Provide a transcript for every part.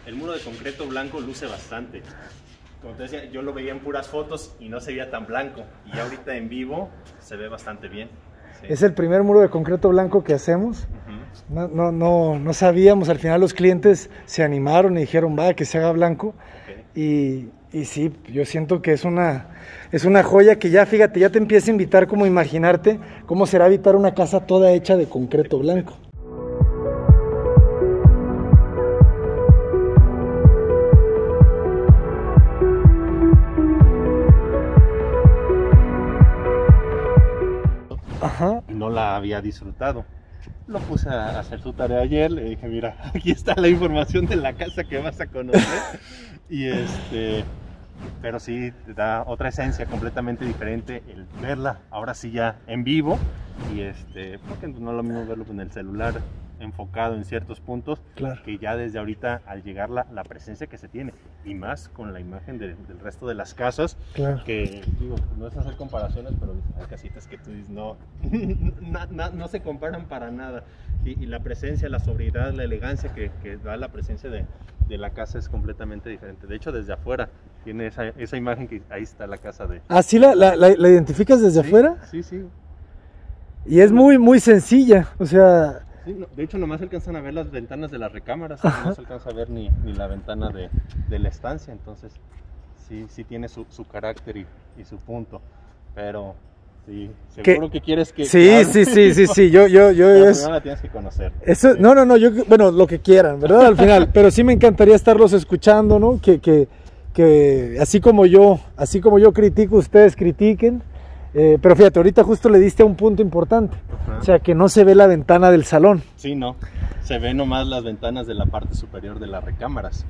El muro de concreto blanco luce bastante. Como te decía, yo lo veía en puras fotos y no se veía tan blanco. Y ahorita en vivo se ve bastante bien. Sí. Es el primer muro de concreto blanco que hacemos. No sabíamos, al final los clientes se animaron y dijeron, va, que se haga blanco. Okay. Y sí, yo siento que es una joya que ya, fíjate, ya te empieza a invitar como a imaginarte cómo será habitar una casa toda hecha de concreto blanco. Ajá. Y no la había disfrutado. Lo puse a hacer su tarea ayer, le dije, mira, aquí está la información de la casa que vas a conocer. Y pero sí, te da otra esencia completamente diferente el verla ahora sí ya en vivo. Y porque no es lo mismo verlo con el celular enfocado en ciertos puntos, claro, que ya desde ahorita al llegar la presencia que se tiene, y más con la imagen del resto de las casas, claro, que digo, no es hacer comparaciones, pero hay casitas que tú dices, no se comparan para nada, y la presencia, la sobriedad, la elegancia que da la presencia de la casa es completamente diferente. De hecho, desde afuera tiene esa imagen que ahí está la casa de... ¿Ah, sí la identificas desde afuera? Sí, sí. Y es muy sencilla, o sea... Sí, no, de hecho nomás alcanzan a ver las ventanas de las recámaras, no se alcanza a ver ni la ventana de la estancia, entonces sí tiene su carácter y su punto, pero sí, seguro que quieres que... Sí, yo la tienes que conocer. Eso, no, bueno, lo que quieran, ¿verdad? Al final, pero sí me encantaría estarlos escuchando, ¿no? Que así como yo critico, ustedes critiquen. Pero fíjate, ahorita justo le diste a un punto importante. O sea, que no se ve la ventana del salón. Sí, no. Se ven nomás las ventanas de la parte superior de las recámaras.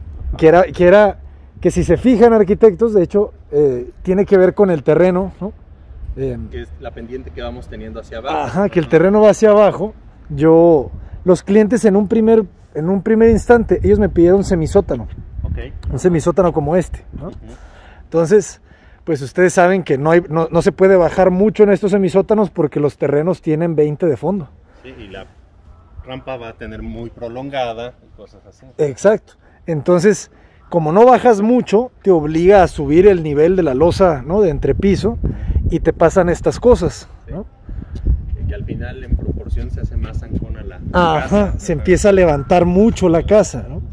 Que si se fijan, arquitectos, de hecho, tiene que ver con el terreno, ¿no? Que es la pendiente que vamos teniendo hacia abajo. Ajá, que el terreno va hacia abajo. Los clientes en un primer instante, ellos me pidieron un semisótano. Okay. Un semisótano como este, ¿no? Entonces... pues ustedes saben que no se puede bajar mucho en estos semisótanos porque los terrenos tienen 20 de fondo. Sí, y la rampa va a tener muy prolongada y cosas así. Exacto. Entonces, como no bajas mucho, te obliga a subir el nivel de la losa, ¿no? De entrepiso, y te pasan estas cosas, sí, ¿no? Que al final en proporción se hace más zancona la casa. Se empieza a levantar mucho la casa, ¿no?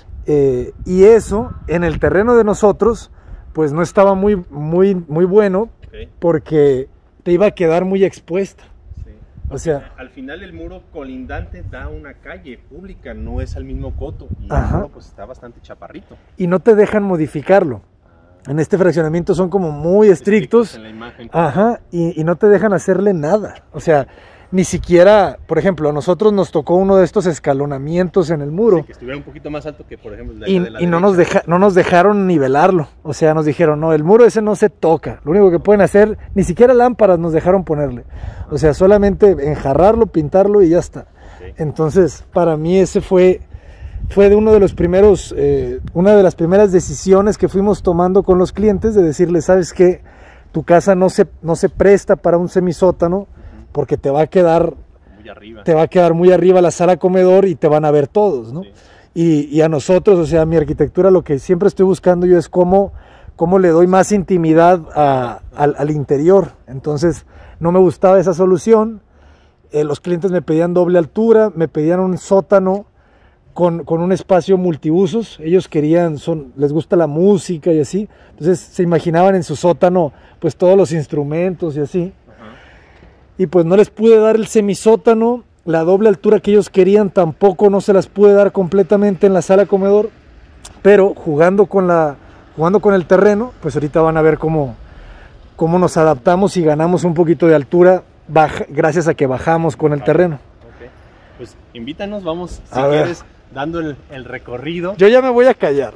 Y eso, en el terreno de nosotros, pues no estaba muy bueno, okay, porque te iba a quedar muy expuesta. Sí. O sea, al final el muro colindante da una calle pública, no es al mismo coto, y el muro pues está bastante chaparrito. Y no te dejan modificarlo. En este fraccionamiento son como muy estrictos en la imagen. Y no te dejan hacerle nada. O sea, ni siquiera, por ejemplo, a nosotros nos tocó uno de estos escalonamientos en el muro. Sí, que estuviera un poquito más alto que, por ejemplo, no nos dejaron nivelarlo. O sea, nos dijeron, no, el muro ese no se toca. Lo único que pueden hacer, ni siquiera lámparas nos dejaron ponerle. O sea, solamente enjarrarlo, pintarlo y ya está. Sí. Entonces, para mí ese fue de uno de los primeros, una de las primeras decisiones que fuimos tomando con los clientes, de decirles, ¿sabes qué? Tu casa no se presta para un semisótano, porque te va a quedar muy arriba la sala comedor y te van a ver todos, ¿no? Sí. Y a nosotros, o sea, mi arquitectura, lo que siempre estoy buscando yo es cómo le doy más intimidad al interior. Entonces no me gustaba esa solución. Los clientes me pedían doble altura, me pedían un sótano con un espacio multiusos. Ellos les gusta la música y así, entonces se imaginaban en su sótano pues todos los instrumentos y así. Y pues no les pude dar el semisótano, la doble altura que ellos querían tampoco no se las pude dar completamente en la sala comedor, pero jugando con el terreno, pues ahorita van a ver cómo nos adaptamos y ganamos un poquito de altura gracias a que bajamos con el terreno. Okay. Pues invítanos, vamos, si quieres, dando el recorrido. Yo ya me voy a callar.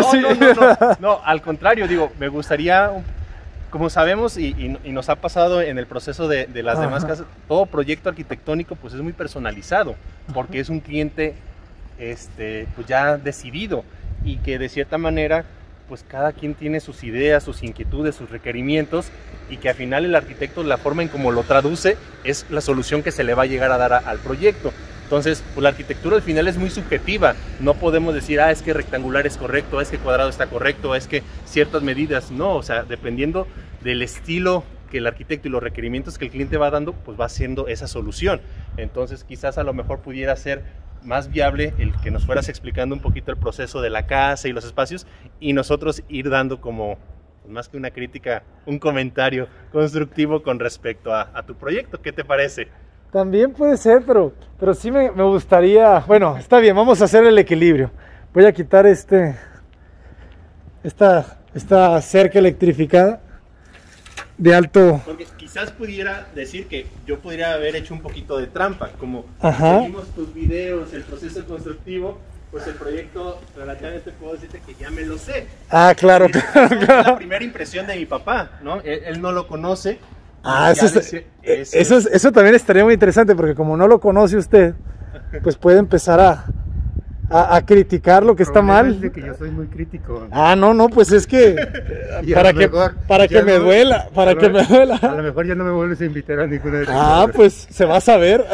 No, al contrario, digo, me gustaría... Como sabemos y nos ha pasado en el proceso de las demás casas, todo proyecto arquitectónico pues es muy personalizado, porque es un cliente pues ya decidido, y que de cierta manera pues cada quien tiene sus ideas, sus inquietudes, sus requerimientos, y que al final el arquitecto, la forma en cómo lo traduce es la solución que se le va a llegar a dar al proyecto. Entonces, pues la arquitectura al final es muy subjetiva. No podemos decir, es que rectangular es correcto, es que cuadrado está correcto, es que ciertas medidas. No, o sea, dependiendo del estilo que el arquitecto y los requerimientos que el cliente va dando, pues va haciendo esa solución. Entonces, quizás a lo mejor pudiera ser más viable el que nos fueras explicando un poquito el proceso de la casa y los espacios, y nosotros ir dando como, más que una crítica, un comentario constructivo con respecto a tu proyecto. ¿Qué te parece? También puede ser, pero sí me gustaría, bueno, está bien, vamos a hacer el equilibrio. Voy a quitar esta cerca electrificada de alto. Porque quizás pudiera decir que yo podría haber hecho un poquito de trampa, como seguimos tus videos, el proceso constructivo, pues el proyecto relativamente puedo decirte que ya me lo sé. Claro, claro. Es la primera impresión de mi papá, ¿no? Él no lo conoce. Eso también estaría muy interesante, porque como no lo conoce usted, pues puede empezar a criticar lo que está mal. Es de que yo soy muy crítico. No, pues es que para que me duela. A lo mejor ya no me vuelves a invitar a ninguna de las pues se va a saber.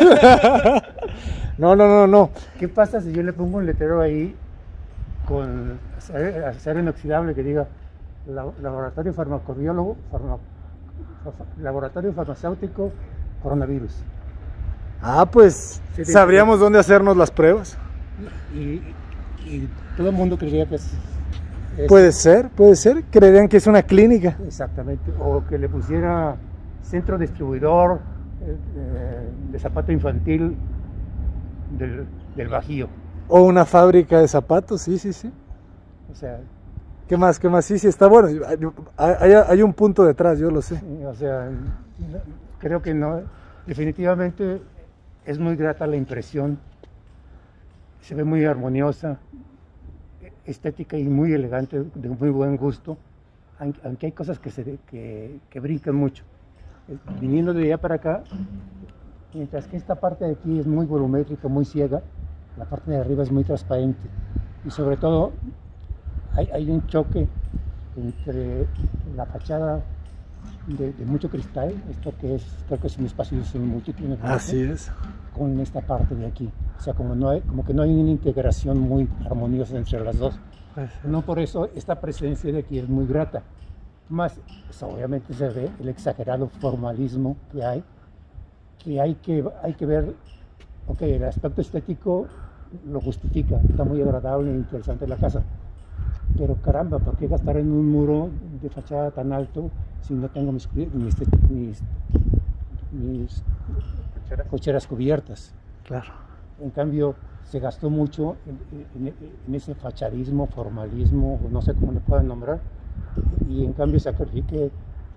No. ¿Qué pasa si yo le pongo un letrero ahí con acero inoxidable que diga laboratorio farmacobiólogo, laboratorio farmacéutico, coronavirus? Pues sabríamos dónde hacernos las pruebas. Y todo el mundo creería que es puede ser, creerían que es una clínica. Exactamente, o que le pusiera centro distribuidor de zapato infantil del Bajío. O una fábrica de zapatos, sí. O sea, ¿qué más? Sí, está bueno. Hay un punto detrás, yo lo sé. O sea, creo que no, definitivamente es muy grata la impresión. Se ve muy armoniosa, estética y muy elegante, de muy buen gusto, aunque hay cosas que brincan mucho. Viniendo de allá para acá, mientras que esta parte de aquí es muy volumétrica, muy ciega, la parte de arriba es muy transparente. Y sobre todo, hay un choque entre la fachada de mucho cristal, esto que creo que es un espacio múltiple, así es, con esta parte de aquí. O sea, como que no hay una integración muy armoniosa entre las dos. No por eso esta presencia de aquí es muy grata. Más, pues, obviamente se ve el exagerado formalismo que hay que ver. Ok, el aspecto estético lo justifica, está muy agradable e interesante la casa. Pero caramba, ¿por qué gastar en un muro de fachada tan alto si no tengo mis cocheras cubiertas? Claro. En cambio, se gastó mucho en ese fachadismo, formalismo, no sé cómo le puedan nombrar, y en cambio sacrifiqué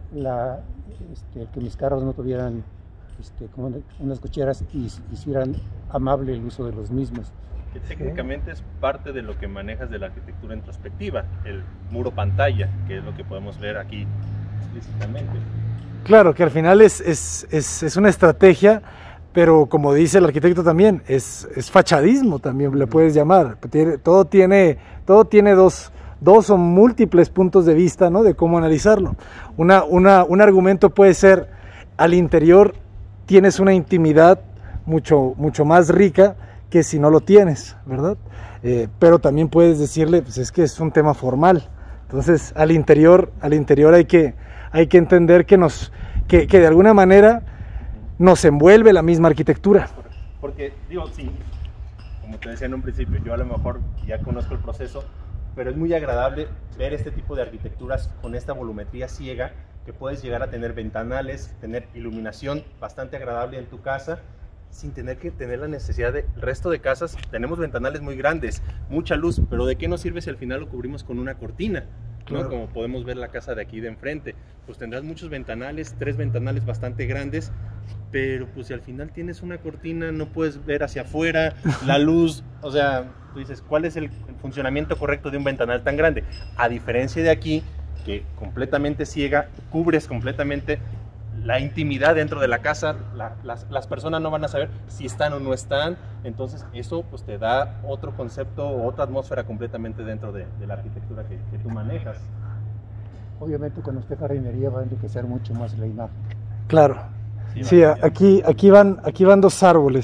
que mis carros no tuvieran como unas cocheras y hicieran amable el uso de los mismos. Que técnicamente es parte de lo que manejas de la arquitectura introspectiva, el muro pantalla, que es lo que podemos ver aquí explícitamente. Claro, que al final es una estrategia, pero como dice el arquitecto también, es fachadismo también le puedes llamar. Todo tiene dos o múltiples puntos de vista, ¿no?, de cómo analizarlo. Un argumento puede ser, al interior tienes una intimidad mucho más rica que si no lo tienes, ¿verdad? Pero también puedes decirle, pues es que es un tema formal. Entonces, al interior hay que entender que de alguna manera nos envuelve la misma arquitectura. Porque, sí, como te decía en un principio, yo a lo mejor ya conozco el proceso, pero es muy agradable ver este tipo de arquitecturas con esta volumetría ciega, que puedes llegar a tener ventanales, tener iluminación bastante agradable en tu casa, sin tener que tener la necesidad del resto de casas. Tenemos ventanales muy grandes, mucha luz, pero ¿de qué nos sirve si al final lo cubrimos con una cortina? ¿No? Claro. Como podemos ver la casa de aquí de enfrente, pues tendrás muchos ventanales, 3 ventanales bastante grandes, pero pues si al final tienes una cortina no puedes ver hacia afuera, la luz, o sea, tú dices, ¿cuál es el funcionamiento correcto de un ventanal tan grande? A diferencia de aquí, que completamente ciega, cubres completamente la intimidad dentro de la casa, las personas no van a saber si están o no están, entonces eso pues te da otro concepto, otra atmósfera completamente dentro de la arquitectura que tú manejas. Obviamente cuando usted jardinería va a enriquecer mucho más la imagen. Claro, sí, aquí van 2 árboles,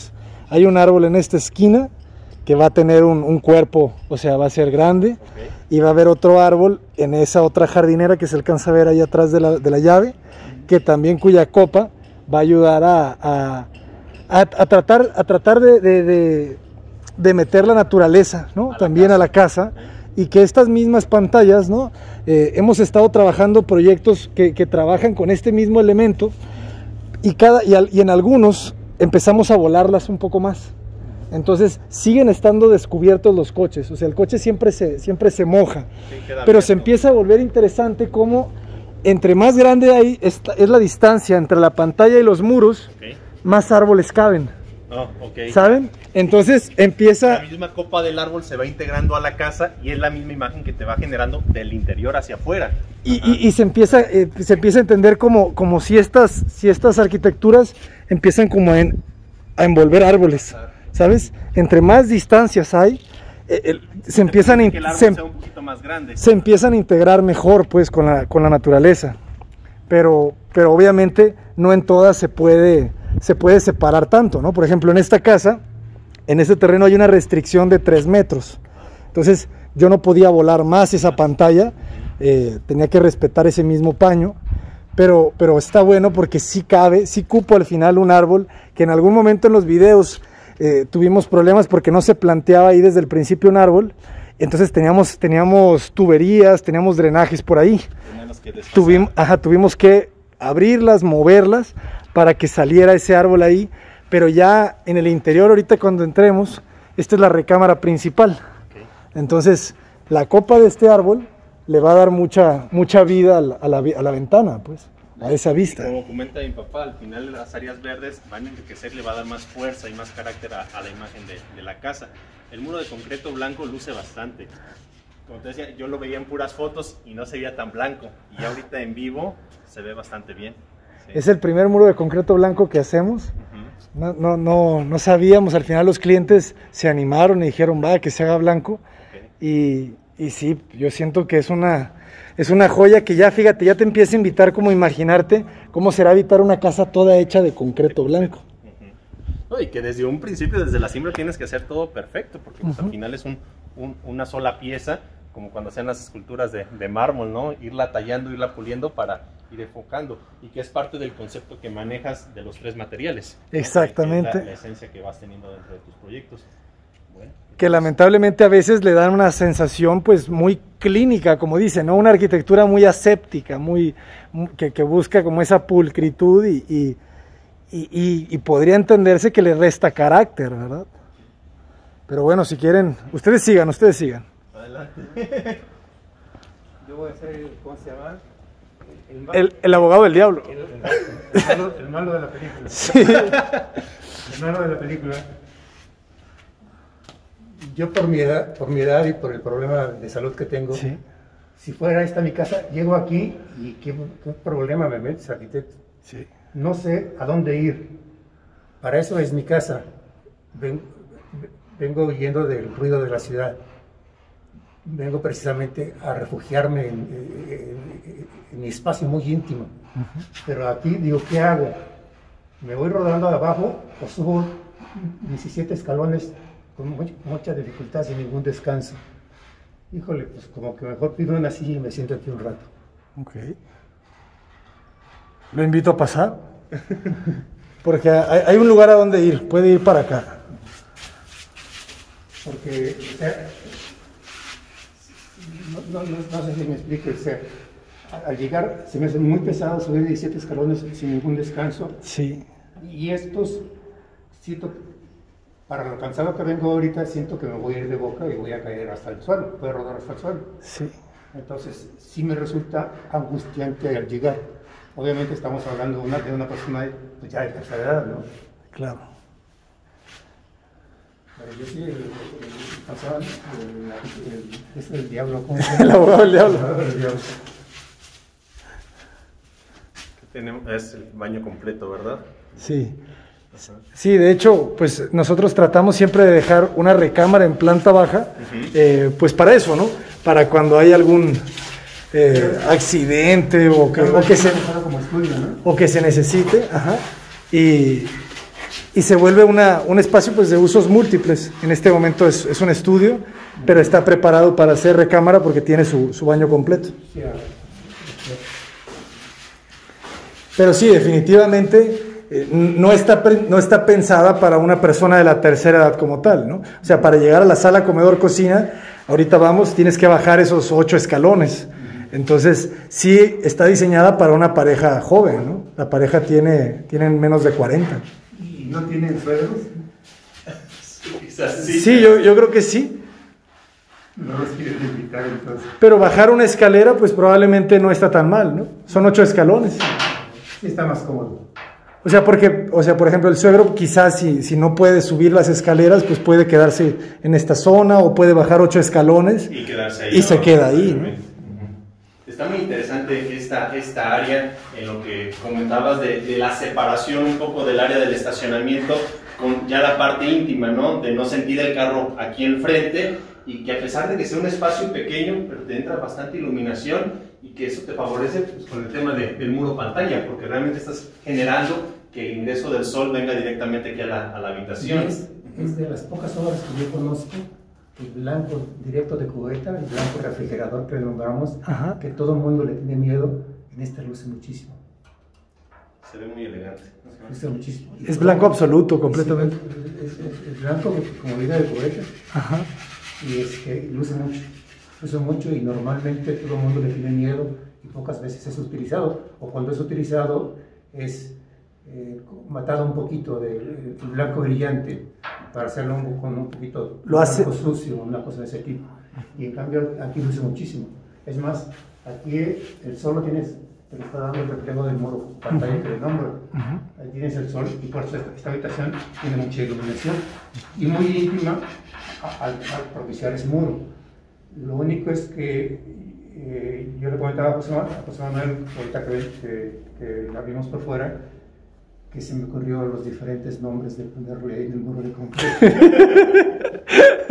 hay un árbol en esta esquina que va a tener un cuerpo, o sea, va a ser grande, y va a haber otro árbol en esa otra jardinera que se alcanza a ver ahí atrás de la llave, que también cuya copa va a ayudar a tratar de meter la naturaleza, ¿no? También a la casa, y que estas mismas pantallas, ¿no? Hemos estado trabajando proyectos que trabajan con este mismo elemento, y en algunos empezamos a volarlas un poco más. Entonces siguen estando descubiertos los coches, o sea, el coche siempre se moja, pero se empieza a volver interesante como entre más grande es la distancia entre la pantalla y los muros, más árboles caben. ¿Saben? Entonces empieza... La misma copa del árbol se va integrando a la casa y es la misma imagen que te va generando del interior hacia afuera. Y se empieza a entender como si estas arquitecturas empiezan como a envolver árboles, ¿sabes? Entre más distancias hay, se empiezan a integrar mejor pues con la naturaleza. Pero obviamente no en todas se puede separar tanto, ¿no? Por ejemplo, en esta casa, en este terreno hay una restricción de 3 metros. Entonces yo no podía volar más esa pantalla, tenía que respetar ese mismo paño, pero está bueno porque sí cabe, sí cupo al final un árbol que en algún momento en los videos tuvimos problemas porque no se planteaba ahí desde el principio un árbol. Entonces teníamos tuberías, teníamos drenajes por ahí. Tuvimos que abrirlas, moverlas para que saliera ese árbol ahí, pero ya en el interior ahorita cuando entremos, esta es la recámara principal. Entonces la copa de este árbol le va a dar mucha vida a la ventana, pues, a esa vista. Y como comenta mi papá, al final las áreas verdes van a enriquecer, le va a dar más fuerza y más carácter a la imagen de la casa. El muro de concreto blanco luce bastante. Como te decía, yo lo veía en puras fotos y no se veía tan blanco. Y ahorita en vivo se ve bastante bien. Sí. Es el primer muro de concreto blanco que hacemos. No sabíamos, al final los clientes se animaron y dijeron, va, que se haga blanco. Y sí, yo siento que es una joya que ya, fíjate, ya te empieza a invitar como a imaginarte cómo será habitar una casa toda hecha de concreto blanco. Y que desde un principio, desde la siembra tienes que hacer todo perfecto, porque pues, al final es una sola pieza, como cuando hacían las esculturas de mármol, ¿no? Irla tallando, irla puliendo para ir enfocando, y que es parte del concepto que manejas de los 3 materiales, ¿no? Exactamente. Que es la esencia que vas teniendo dentro de tus proyectos. Bueno, que lamentablemente a veces le dan una sensación pues muy clínica, como dicen, ¿no? Una arquitectura muy aséptica, que busca como esa pulcritud y podría entenderse que le resta carácter, ¿verdad? Pero bueno, si quieren, ustedes sigan. Adelante. Yo voy a ser, ¿cómo se llama? El abogado del diablo. El malo de la película. Sí. El malo de la película. Yo por mi edad y por el problema de salud que tengo, Sí. Si fuera esta mi casa, llego aquí y ¿qué problema me metes, arquitecto? Sí. No sé a dónde ir. Para eso es mi casa. Vengo huyendo del ruido de la ciudad. Vengo precisamente a refugiarme en mi espacio muy íntimo. Pero aquí digo, ¿qué hago? ¿Me voy rodando abajo o subo 17 escalones con mucha dificultad, sin ningún descanso? Híjole, pues como que mejor pido una silla y me siento aquí un rato. Ok. Lo invito a pasar. Porque hay un lugar a donde ir. Puede ir para acá. Porque, o sea, no sé si me explico, o sea, al llegar se me hace muy pesado subir 17 escalones sin ningún descanso. Sí. Y estos, siento, para lo cansado que vengo ahorita, siento que me voy a ir de boca y voy a caer hasta el suelo, voy a rodar hasta el suelo. Sí. Entonces, sí me resulta angustiante al llegar. Obviamente estamos hablando de una persona pues, ya de tercera edad, ¿no? Claro. Pero yo sí, el diablo, ¿cómo se El llama? abogado del diablo. El abogado del diablo. Es el baño completo, ¿verdad? Sí. Sí, de hecho, pues nosotros tratamos siempre de dejar una recámara en planta baja, pues para eso, ¿no? Para cuando hay algún accidente o que se necesite, ajá. Y y se vuelve un espacio pues de usos múltiples. En este momento es un estudio, pero está preparado para ser recámara porque tiene su baño completo. Pero sí, definitivamente no está pensada para una persona de la tercera edad como tal, ¿no? O sea, para llegar a la sala, comedor, cocina, ahorita vamos, tienes que bajar esos 8 escalones. Entonces, sí está diseñada para una pareja joven, ¿no? La pareja tienen menos de 40. ¿Y no tienen suegros? Sí, yo creo que sí. No los quieren invitar entonces. Pero bajar una escalera, pues probablemente no está tan mal, ¿no? Son 8 escalones. Sí, está más cómodo. O sea, por ejemplo, el suegro quizás si no puede subir las escaleras, pues puede quedarse en esta zona o puede bajar 8 escalones y quedarse ahí, y se queda ahí, ¿no? Está muy interesante esta área en lo que comentabas de la separación un poco del área del estacionamiento con ya la parte íntima, ¿no? De no sentir el carro aquí enfrente y que a pesar de que sea un espacio pequeño, pero te entra bastante iluminación y que eso te favorece pues, con el tema del muro pantalla, porque realmente estás generando que el ingreso del sol venga directamente aquí a la habitación. Es de las pocas obras que yo conozco, el blanco directo de cubeta, el blanco refrigerador que nombramos, que todo el mundo le tiene miedo, en esta luce muchísimo. Se ve muy elegante. Luce muchísimo. Es blanco absoluto, completamente. Es blanco como vida de cubeta. Ajá. Y luce mucho y normalmente todo el mundo le tiene miedo y pocas veces es utilizado, o cuando es utilizado es matado un poquito del blanco brillante para hacerlo con un poquito blanco sucio, una cosa de ese tipo. Y en cambio aquí luce muchísimo. Es más, aquí el sol te está dando el reflejo del muro pantalla que le nombro. Ahí tienes el sol y por eso esta habitación tiene mucha iluminación y muy íntima al propiciar ese muro. Lo único es que yo le comentaba a José Manuel, ahorita que la vimos por fuera, que se me ocurrió los diferentes nombres de ponerle ahí en el muro de concreto.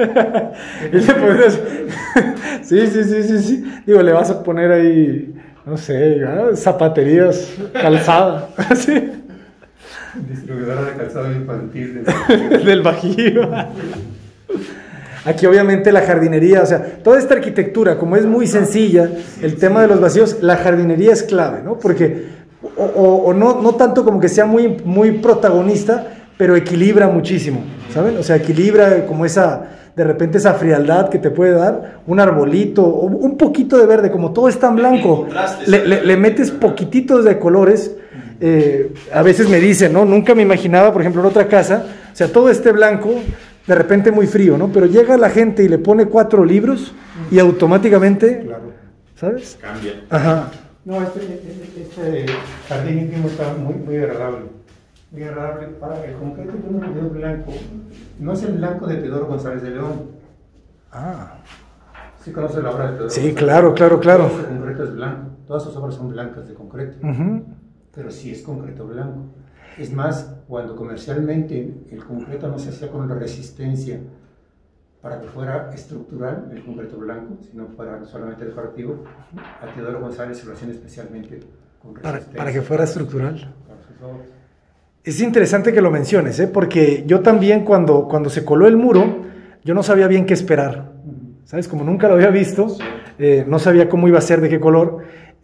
Sí. Digo, le vas a poner ahí, no sé, zapaterías, calzada. ¿Sí? Distribuidora de calzado infantil. Del Bajío. Aquí obviamente la jardinería, o sea, toda esta arquitectura, como es muy sencilla, el tema de los vacíos, la jardinería es clave, ¿no? Porque, no tanto como que sea muy protagonista, pero equilibra muchísimo, ¿saben? O sea, equilibra como de repente esa frialdad que te puede dar, un arbolito, o un poquito de verde, como todo es tan blanco, le metes poquititos de colores. A veces me dicen, ¿no? Nunca me imaginaba, por ejemplo, en otra casa, o sea, todo este blanco, de repente muy frío, ¿no? Pero llega la gente y le pone 4 libros y automáticamente, claro, ¿sabes? Cambia. Ajá. No, este jardín íntimo está muy agradable. Muy agradable para el concreto de un video blanco. No es el blanco de Teodoro González de León. Ah. ¿Sí conoce la obra de Teodoro? Sí, claro. Todo el concreto es blanco. Todas sus obras son blancas de concreto. Pero sí es concreto blanco. Es más, cuando comercialmente el concreto no se hacía con la resistencia para que fuera estructural, el concreto blanco, sino fuera solamente decorativo, a Teodoro González se lo hacían especialmente con resistencia. Para que fuera estructural. Es interesante que lo menciones, porque yo también cuando se coló el muro, yo no sabía bien qué esperar, ¿sabes? Como nunca lo había visto, no sabía cómo iba a ser, de qué color.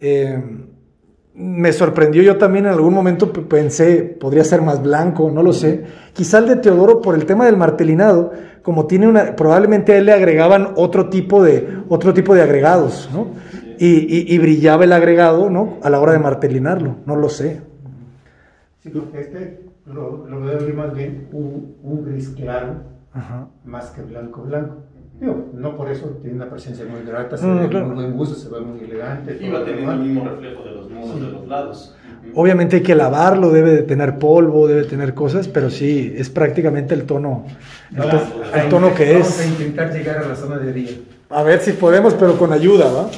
Me sorprendió, yo también en algún momento pensé, podría ser más blanco, no lo sé. Quizá el de Teodoro, por el tema del martelinado, como tiene probablemente a él le agregaban otro tipo de agregados, ¿no? Y brillaba el agregado, ¿no? A la hora de martelinarlo, no lo sé. Sí, porque lo veo más bien un gris claro, más que blanco. Digo, no por eso tiene una presencia muy grata, se ve muy buen gusto, se ve muy elegante. Y va teniendo el mismo reflejo de los muros de los lados. Obviamente hay que lavarlo, debe de tener polvo, debe de tener cosas, pero sí, es prácticamente el tono que es. Vamos a intentar llegar a la zona de día. A ver si podemos, pero con ayuda, ¿va?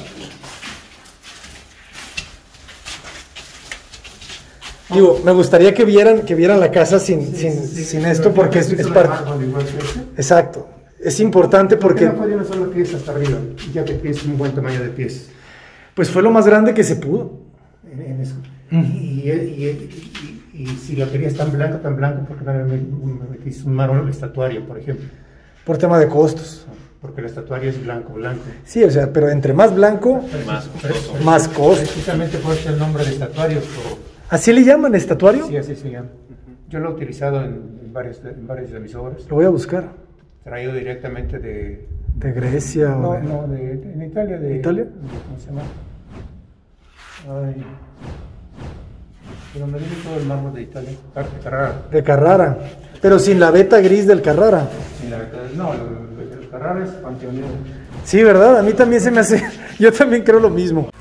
Digo, me gustaría que vieran la casa sin esto, porque es parte. Exacto. Es importante porque... ¿Por qué no fue una sola pieza hasta arriba, ya que tienes un buen tamaño de pies? Pues fue lo más grande que se pudo. En eso. Y si la querías tan blanco, porque me metiste un mármol estatuario, por ejemplo. Por tema de costos. Porque el estatuario es blanco. Sí, o sea, pero entre más blanco, más costo. Precisamente por eso el nombre de estatuario. ¿Así le llaman estatuario? Sí, así se llama. Yo lo he utilizado en varias de mis obras. Lo voy a buscar. Traído directamente de... ¿De Grecia? No, o de... no, en Italia. ¿Italia? ¿Cómo se llama? Ay... Pero me viene todo el mármol de Italia. De Carrara. De Carrara. Pero sin la veta gris del Carrara. No, el Carrara es panteonero. Sí, ¿verdad? A mí también se me hace... Yo también creo lo mismo.